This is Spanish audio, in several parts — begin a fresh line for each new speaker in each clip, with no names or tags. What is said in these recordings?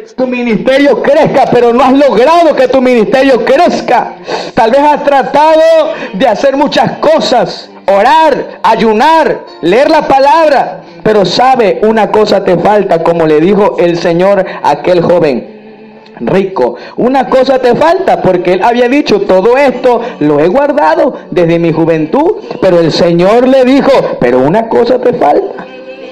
tu ministerio crezca, pero no has logrado que tu ministerio crezca. Tal vez has tratado de hacer muchas cosas, orar, ayunar, leer la palabra, pero sabe, una cosa te falta, como le dijo el Señor a aquel joven rico. Una cosa te falta, porque él había dicho: todo esto lo he guardado desde mi juventud. Pero el Señor le dijo: pero una cosa te falta.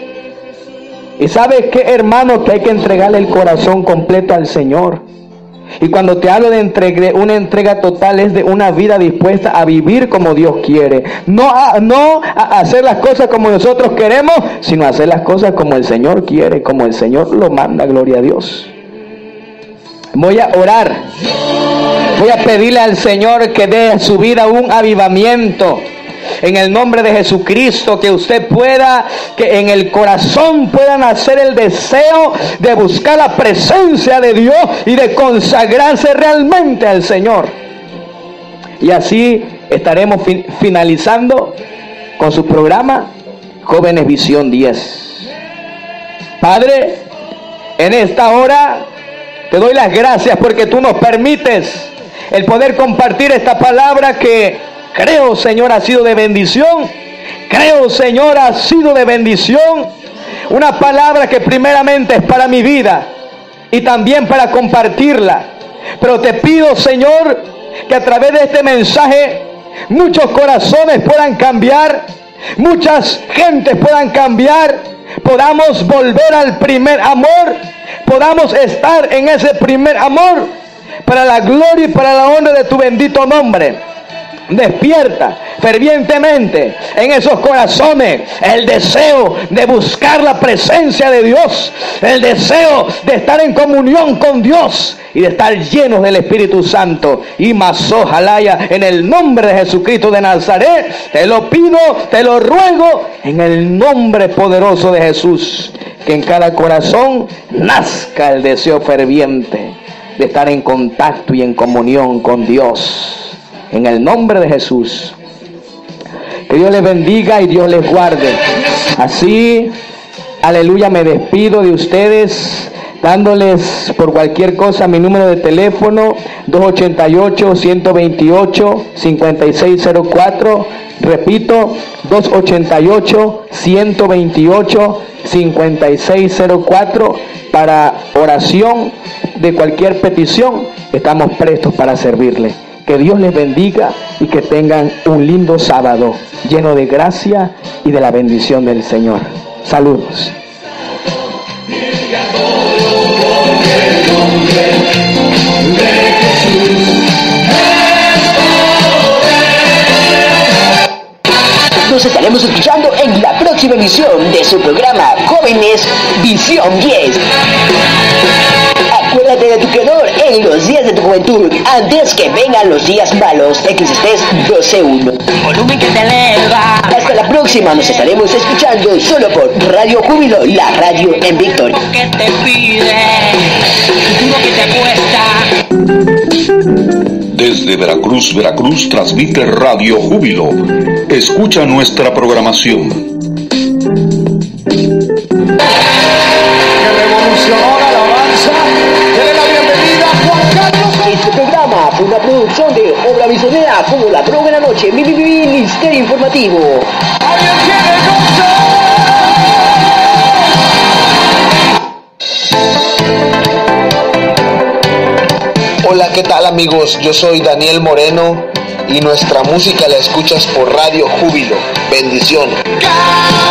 Y sabes qué, hermano, que hay que entregarle el corazón completo al Señor. Y cuando te hablo de una entrega total, es de una vida dispuesta a vivir como Dios quiere. No a hacer las cosas como nosotros queremos, sino a hacer las cosas como el Señor quiere, como el Señor lo manda. Gloria a Dios. Voy a orar. Voy a pedirle al Señor que dé a su vida un avivamiento. En el nombre de Jesucristo, que usted pueda, que en el corazón pueda nacer el deseo de buscar la presencia de Dios y de consagrarse realmente al Señor. Y así estaremos finalizando con su programa Jóvenes Visión 10. Padre, en esta hora te doy las gracias porque tú nos permites el poder compartir esta palabra que creo, Señor, ha sido de bendición. Creo, Señor, ha sido de bendición. Una palabra que primeramente es para mi vida y también para compartirla. Pero te pido, Señor, que a través de este mensaje muchos corazones puedan cambiar, muchas gentes puedan cambiar, podamos volver al primer amor, podamos estar en ese primer amor para la gloria y para la honra de tu bendito nombre. Despierta fervientemente en esos corazones el deseo de buscar la presencia de Dios, el deseo de estar en comunión con Dios y de estar llenos del Espíritu Santo. Y más ojalá, en el nombre de Jesucristo de Nazaret, te lo pido, te lo ruego, en el nombre poderoso de Jesús, que en cada corazón nazca el deseo ferviente de estar en contacto y en comunión con Dios. En el nombre de Jesús. Que Dios les bendiga y Dios les guarde. Así, aleluya, me despido de ustedes, dándoles por cualquier cosa mi número de teléfono: 288-128-5604. Repito, 288-128-5604. Para oración de cualquier petición, estamos prestos para servirle. Que Dios les bendiga y que tengan un lindo sábado lleno de gracia y de la bendición del Señor. Saludos.
Nos estaremos escuchando en la próxima emisión de su programa Jóvenes Visión 10. Acuérdate de tu Creador en los días de tu juventud, antes que vengan los días malos. Eclesiastés 12:1.
Volumen que te eleva.
Hasta la próxima, nos estaremos escuchando solo por Radio Júbilo, la radio en Victoria.
Que te pide, futuro que te cuesta.
Desde Veracruz, transmite Radio Júbilo. Escucha nuestra programación.
Este programa fue una producción de Obra Misionera como La Droga en la Noche, Ministerio Informativo.
Hola, ¿qué tal, amigos? Yo soy Daniel Moreno y nuestra música la escuchas por Radio Júbilo. Bendiciones.